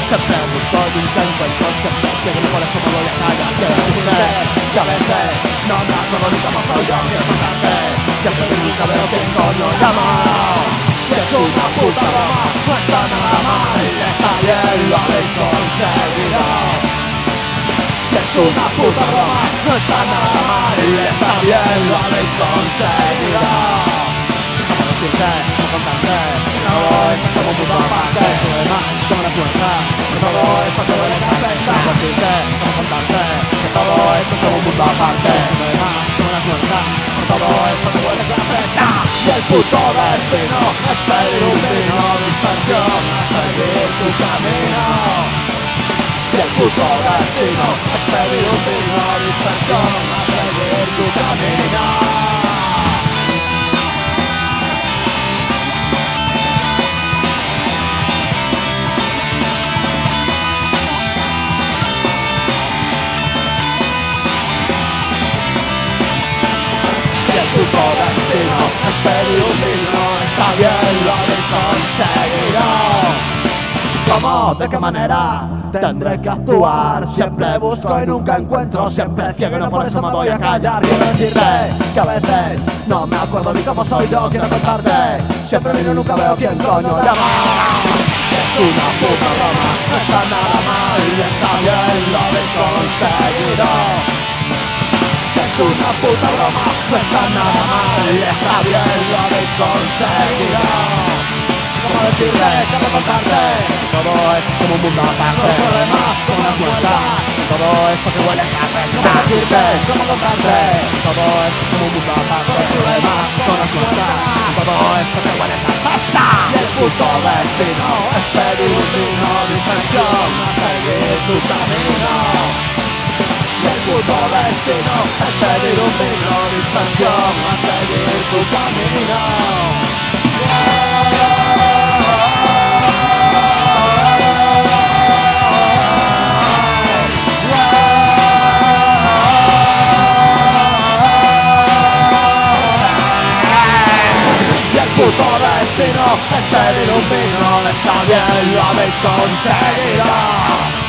Siempre busco y nunca encuentro, siempre quiero y por eso me voy a callar. Quiero decirte que a veces no me acuerdo ni cómo soy yo. Quiero contarte, siempre y nunca veo quién coño llamo. Si es una puta broma, no está nada mal, está bien, lo habéis conseguido. Si es una puta broma, no está nada mal, está bien, lo habéis conseguido. Como decirte, como contarte, todo esto es como un mundo aparte. Problemas como las muertas, que todo esto te duele la cabeza. Como decirte, como contarte, que todo esto es como un mundo aparte. Problemas como las muertas, que todo esto te duele la cabeza. Y el puto destino es pedir un vino, dispersión, a seguir tu camino. Y el puto destino es pedir un vino, dispersión, a seguir tu camino. Tu destino es pedir un vino, está bien, lo habéis conseguido. ¿Cómo? ¿De qué manera? Tendré que actuar. Siempre busco y nunca encuentro, siempre ciego y no por eso me voy a callar. Quiero decirte que a veces no me acuerdo ni cómo soy yo. Quiero contarte, siempre vino y nunca veo quién coño llama. Es una puta broma, no está nada mal, está bien, lo habéis conseguido. Es una puta broma, no está nada mal, está bien, lo habéis conseguido. Como decirte, como contarte, todo esto es como un mundo aparte. Los problemas con las muertas, todo esto que huele a cabeza. Como decirte, como contarte, todo esto es como un mundo aparte. Los problemas con las muertas, todo esto que huele a cabeza. Y el puto destino es pedir un vino, dispersión, a seguir tu camino. Y el puto destino es pedir un vino, dispersión, a seguir tu camino. Y el puto destino es pedir un vino, está bien, lo habéis conseguido.